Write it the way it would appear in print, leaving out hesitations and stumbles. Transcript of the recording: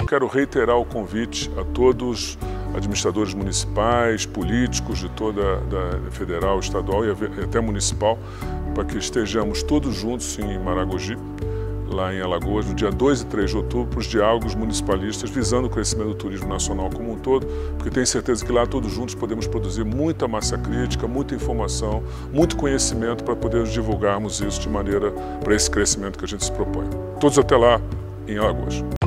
quero reiterar o convite a todos administradores municipais, políticos de toda a federal, estadual e até municipal, para que estejamos todos juntos em Maragogi, lá em Alagoas, no dia 2 e 3 de outubro, para os diálogos municipalistas, visando o crescimento do turismo nacional como um todo, porque tenho certeza que lá todos juntos podemos produzir muita massa crítica, muita informação, muito conhecimento para poder divulgarmos isso de maneira para esse crescimento que a gente se propõe. Todos até lá em Alagoas.